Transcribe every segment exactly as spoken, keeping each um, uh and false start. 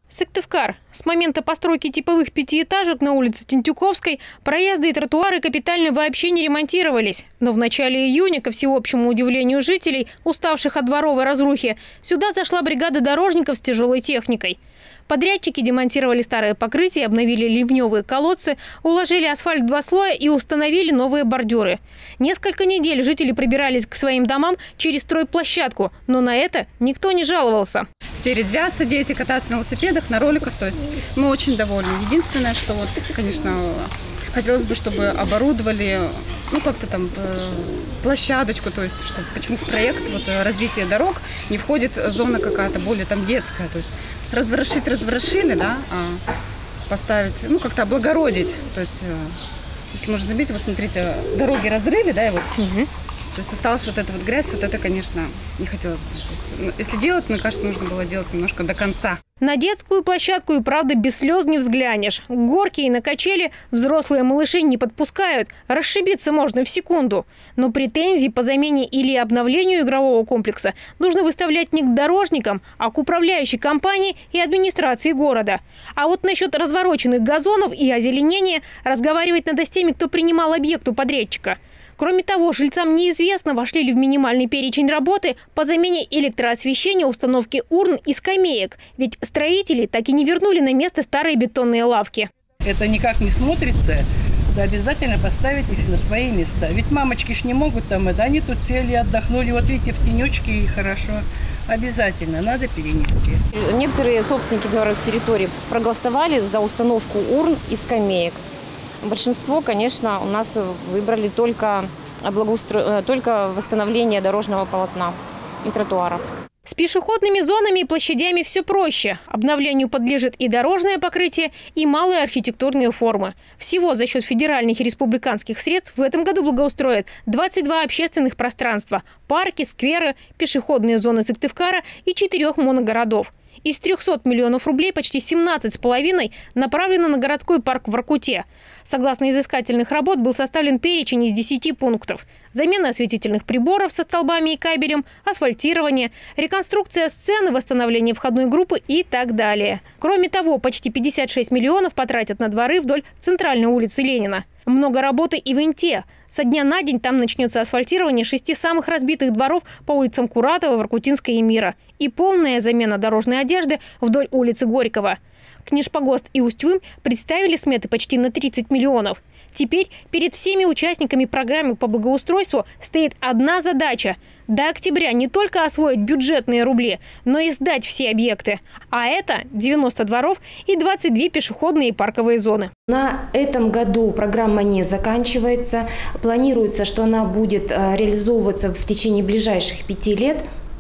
Сыктывкар. С момента постройки типовых пятиэтажек на улице Тентюковской проезды и тротуары капитально вообще не ремонтировались. Но в начале июня, ко всеобщему удивлению жителей, уставших от дворовой разрухи, сюда зашла бригада дорожников с тяжелой техникой. Подрядчики демонтировали старое покрытие, обновили ливневые колодцы, уложили асфальт в два слоя и установили новые бордюры. Несколько недель жители пробирались к своим домам через стройплощадку, но на это никто не жаловался. Все резвятся, дети катаются на велосипедах, на роликах, то есть мы очень довольны. Единственное, что вот, конечно, хотелось бы, чтобы оборудовали, ну как-то там площадочку, то есть чтобы почему в проект вот, развития дорог не входит зона какая-то более там детская, то есть разворошить разворошили, да, а поставить, ну как-то облагородить, то есть если можно забить, вот смотрите, дороги разрыли, да, и вот. Угу. То есть осталась вот эта вот грязь, вот это, конечно, не хотелось бы. То есть, если делать, мне кажется, нужно было делать немножко до конца. На детскую площадку и правда без слез не взглянешь. Горки и на качели взрослые малыши не подпускают. Расшибиться можно в секунду. Но претензий по замене или обновлению игрового комплекса нужно выставлять не к дорожникам, а к управляющей компании и администрации города. А вот насчет развороченных газонов и озеленения разговаривать надо с теми, кто принимал объект у подрядчика. Кроме того, жильцам неизвестно, вошли ли в минимальный перечень работы по замене электроосвещения, установки урн и скамеек. Ведь строители так и не вернули на место старые бетонные лавки. Это никак не смотрится. Да обязательно поставить их на свои места. Ведь мамочки ж не могут там, да, они тут сели, отдохнули. Вот видите, в тенечке и хорошо. Обязательно надо перенести. Некоторые собственники дворовых территорий проголосовали за установку урн и скамеек. Большинство, конечно, у нас выбрали только, благоустро... только восстановление дорожного полотна и тротуаров. С пешеходными зонами и площадями все проще. Обновлению подлежит и дорожное покрытие, и малые архитектурные формы. Всего за счет федеральных и республиканских средств в этом году благоустроят двадцать два общественных пространства – парки, скверы, пешеходные зоны Сыктывкара и четырех моногородов. Из трёхсот миллионов рублей почти семнадцать с половиной направлено на городской парк в Воркуте. Согласно изыскательных работ был составлен перечень из десяти пунктов. Замена осветительных приборов со столбами и кабелем, асфальтирование, реконструкция сцены, восстановление входной группы и так далее. Кроме того, почти пятьдесят шесть миллионов потратят на дворы вдоль центральной улицы Ленина. Много работы и в Инте. Со дня на день там начнется асфальтирование шести самых разбитых дворов по улицам Куратова, Воркутинской и Мира. И полная замена дорожной одежды вдоль улицы Горького. Книжпогост и Усть-Вым представили сметы почти на тридцать миллионов. Теперь перед всеми участниками программы по благоустройству стоит одна задача – до октября не только освоить бюджетные рубли, но и сдать все объекты. А это девяносто дворов и двадцать две пешеходные и парковые зоны. На этом году программа не заканчивается. Планируется, что она будет реализовываться в течение ближайших пяти лет.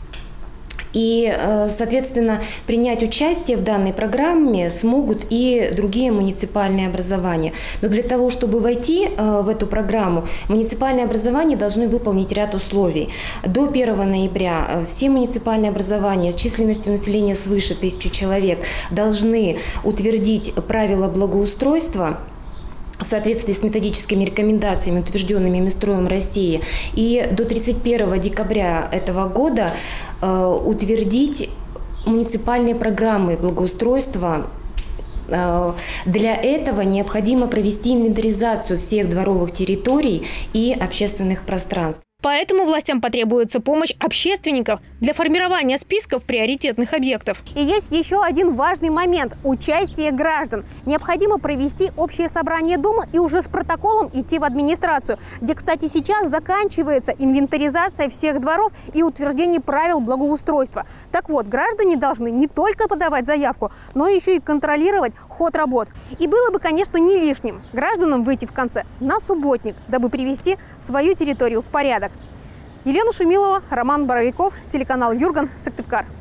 И, соответственно, принять участие в данной программе смогут и другие муниципальные образования. Но для того, чтобы войти в эту программу, муниципальные образования должны выполнить ряд условий. До первого ноября все муниципальные образования с численностью населения свыше тысячи человек должны утвердить правила благоустройства в соответствии с методическими рекомендациями, утвержденными Минстроем России, и до тридцать первого декабря этого года э, утвердить муниципальные программы благоустройства. Э, для этого необходимо провести инвентаризацию всех дворовых территорий и общественных пространств. Поэтому властям потребуется помощь общественников для формирования списков приоритетных объектов. И есть еще один важный момент – участие граждан. Необходимо провести общее собрание дома и уже с протоколом идти в администрацию, где, кстати, сейчас заканчивается инвентаризация всех дворов и утверждение правил благоустройства. Так вот, граждане должны не только подавать заявку, но еще и контролировать ход работ. И было бы, конечно, не лишним гражданам выйти в конце на субботник, дабы привести свою территорию в порядок. Елена Шумилова, Роман Боровиков, телеканал Юрган, Сыктывкар.